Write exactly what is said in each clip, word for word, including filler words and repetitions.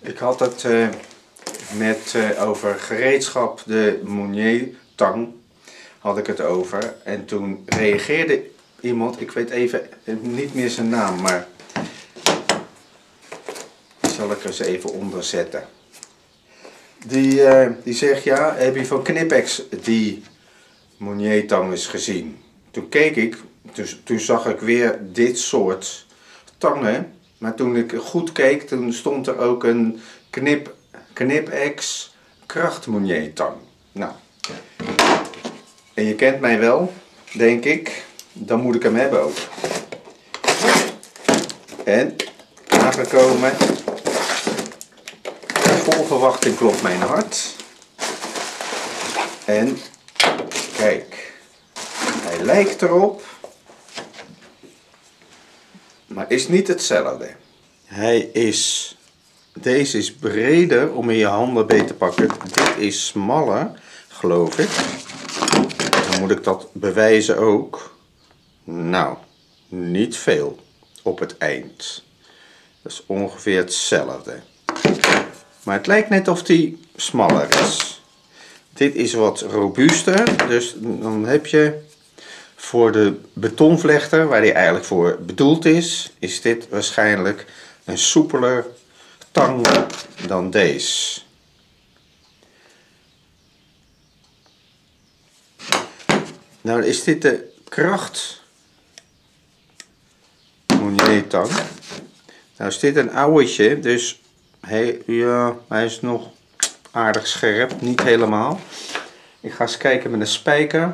Ik had het uh, met uh, over gereedschap, de Meunier tang had ik het over. En toen reageerde iemand, ik weet even niet meer zijn naam, maar die zal ik er eens even onder zetten. Die, uh, die zegt, ja, heb je van Knipex die Meunier tang eens gezien? Toen keek ik, dus, toen zag ik weer dit soort tangen. Maar toen ik goed keek, toen stond er ook een knip, Knipex kracht Meunier tang. Nou, en je kent mij wel, denk ik. Dan moet ik hem hebben ook. En aangekomen. Vol verwachting klopt mijn hart. En kijk, hij lijkt erop, maar is niet hetzelfde. Hij is, deze is breder om in je handen beter te pakken. Dit is smaller, geloof ik. Dan moet ik dat bewijzen ook. Nou, niet veel op het eind. Dat is ongeveer hetzelfde. Maar het lijkt net of die smaller is. Dit is wat robuuster, dus dan heb je voor de betonvlechter, waar die eigenlijk voor bedoeld is, is dit waarschijnlijk een soepeler tang dan deze. Nou is dit de kracht Meunier tang. Nou is dit een ouwtje, dus hij, ja, hij is nog aardig scherp, niet helemaal. Ik ga eens kijken met een spijker.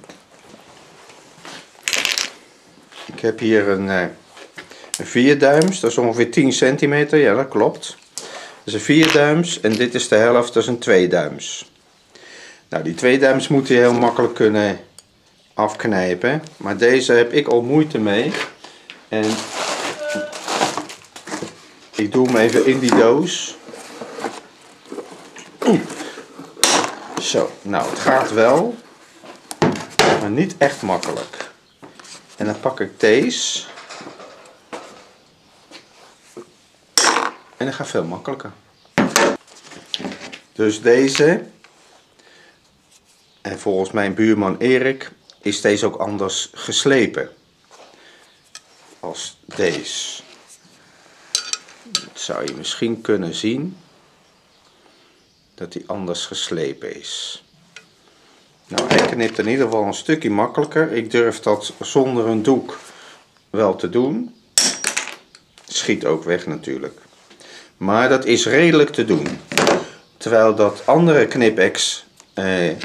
Ik heb hier een, een vier duims, dat is ongeveer tien centimeter, ja dat klopt. Dat is een vier duims en dit is de helft, dat is een twee duims. Nou, die twee duims moet je heel makkelijk kunnen afknijpen, maar deze heb ik al moeite mee. En ik doe hem even in die doos. Zo, nou het gaat wel, maar niet echt makkelijk. En dan pak ik deze. En dat gaat veel makkelijker. Dus deze. En volgens mijn buurman Erik is deze ook anders geslepen. Als deze. Dat zou je misschien kunnen zien. Dat die anders geslepen is. Nou, hij knipt in ieder geval een stukje makkelijker. Ik durf dat zonder een doek wel te doen. Schiet ook weg natuurlijk. Maar dat is redelijk te doen. Terwijl dat andere Knipex eh, eh,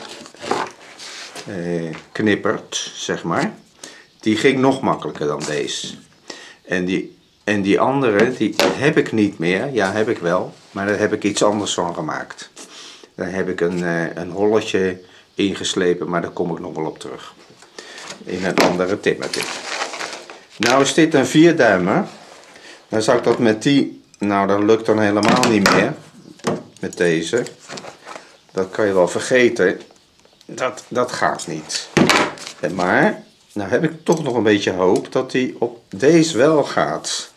knippert, zeg maar, die ging nog makkelijker dan deze. En die, en die andere, die heb ik niet meer. Ja, heb ik wel. Maar daar heb ik iets anders van gemaakt. Daar heb ik een, eh, een holletje ingeslepen, maar daar kom ik nog wel op terug. In een andere timmertip. Nou is dit een vier duimer. Dan zou ik dat met die, nou dat lukt dan helemaal niet meer. Met deze. Dat kan je wel vergeten. Dat, dat gaat niet. Maar, nou heb ik toch nog een beetje hoop dat die op deze wel gaat.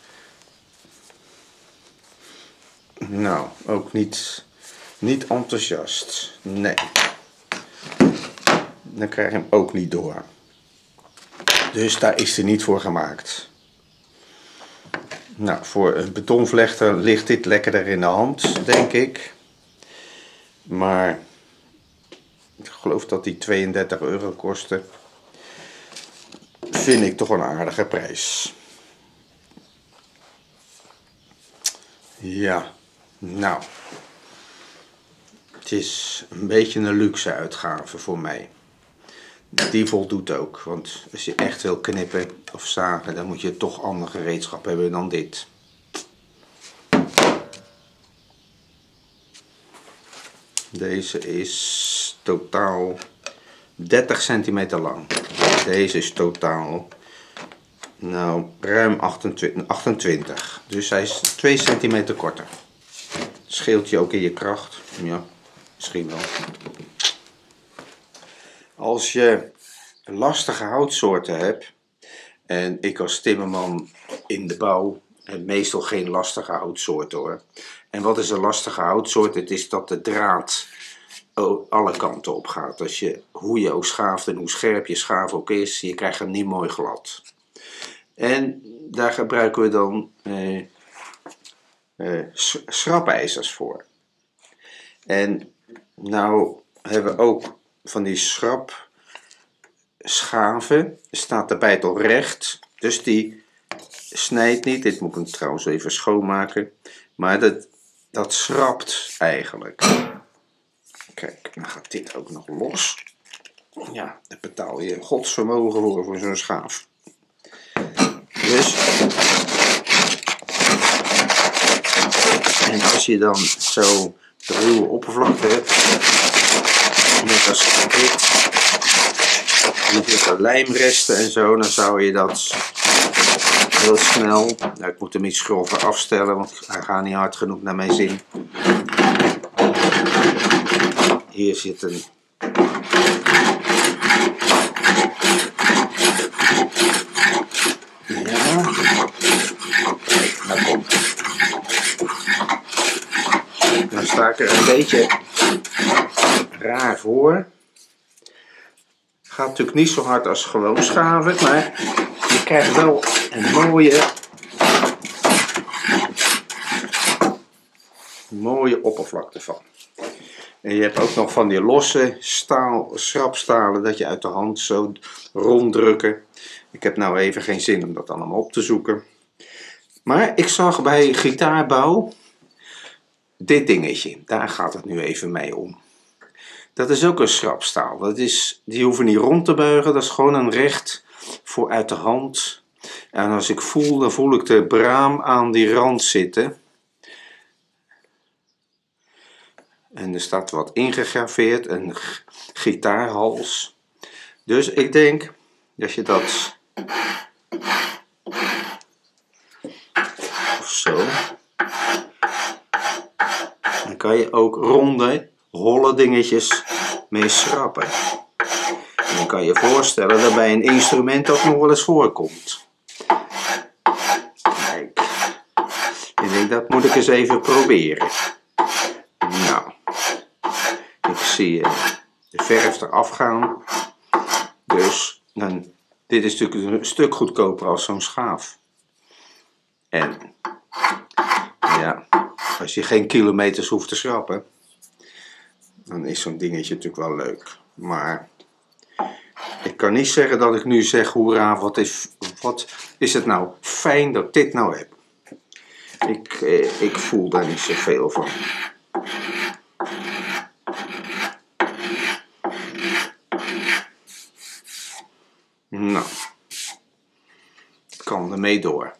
Nou, ook niet, niet enthousiast. Nee. Dan krijg je hem ook niet door. Dus daar is hij niet voor gemaakt. Nou, voor een betonvlechter ligt dit lekkerder in de hand, denk ik. Maar ik geloof dat die tweeëndertig euro kostte. Vind ik toch een aardige prijs. Ja, nou. Het is een beetje een luxe uitgave voor mij. Die voldoet ook, want als je echt wil knippen of zagen, dan moet je toch ander gereedschap hebben dan dit. Deze is totaal dertig centimeter lang. Deze is totaal, nou, ruim achtentwintig, achtentwintig. Dus hij is twee centimeter korter. Scheelt je ook in je kracht? Ja, misschien wel. Als je lastige houtsoorten hebt, en ik als timmerman in de bouw heb meestal geen lastige houtsoorten hoor. En wat is een lastige houtsoort? Het is dat de draad alle kanten op gaat. Als je, hoe je ook schaaft en hoe scherp je schaaf ook is, je krijgt hem niet mooi glad. En daar gebruiken we dan eh, eh, schrapijzers voor. En nou hebben we ook van die schrapschaven, staat de bijtel recht, dus die snijdt niet. Dit moet ik trouwens even schoonmaken, maar dat, dat schrapt eigenlijk. Kijk, dan gaat dit ook nog los. Ja, daar betaal je godsvermogen voor, voor zo'n schaaf. Dus, en als je dan zo de ruwe oppervlakte hebt, net als dit, je zitten lijmresten en zo, dan zou je dat heel snel, nou, ik moet hem iets grover afstellen, want hij gaat niet hard genoeg naar mijn zin. Hier zit een ja, kijk, nou komt het. Dan sta ik er een beetje raar voor. Gaat natuurlijk niet zo hard als gewoon schaven, maar je krijgt wel een mooie, mooie oppervlakte van. En je hebt ook nog van die losse staal, schrapstalen dat je uit de hand zo ronddrukken. Ik heb nou even geen zin om dat allemaal op te zoeken. Maar ik zag bij gitaarbouw dit dingetje. Daar gaat het nu even mee om. Dat is ook een schrapstaal. Dat is, die hoeven niet rond te buigen. Dat is gewoon een recht voor uit de hand. En als ik voel, dan voel ik de braam aan die rand zitten. En er staat wat ingegraveerd, een gitaarhals. Dus ik denk, als je dat of zo, dan kan je ook ronde, holle dingetjes mee schrappen. En dan kan je je voorstellen dat bij een instrument dat nog wel eens voorkomt. Kijk, ik denk dat moet ik eens even proberen. Nou, ik zie de verf eraf gaan. Dus dan, dit is natuurlijk een stuk goedkoper als zo'n schaaf. En ja, als je geen kilometers hoeft te schrappen, dan is zo'n dingetje natuurlijk wel leuk. Maar ik kan niet zeggen dat ik nu zeg, hoera, wat is, wat is het nou fijn dat ik dit nou heb. Ik, eh, ik voel daar niet zoveel van. Nou, het kan ermee door.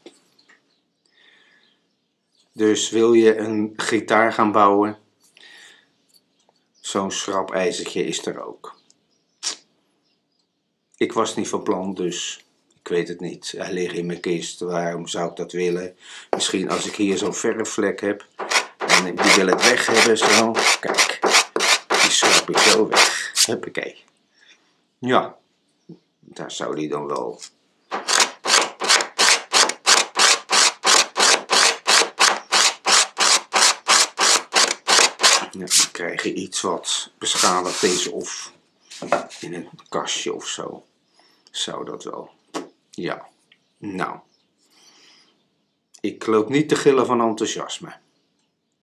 Dus wil je een gitaar gaan bouwen, zo'n schrapijzertje is er ook. Ik was niet van plan, dus ik weet het niet. Hij ligt in mijn kist, waarom zou ik dat willen? Misschien als ik hier zo'n verfvlek heb en ik wil het weg hebben, zo. Kijk, die schrap ik zo weg. Huppakee. Ja, daar zou die dan wel... Ja, dan krijg je iets wat beschadigd is of in een kastje of zo. Zou dat wel. Ja, nou. Ik loop niet te gillen van enthousiasme.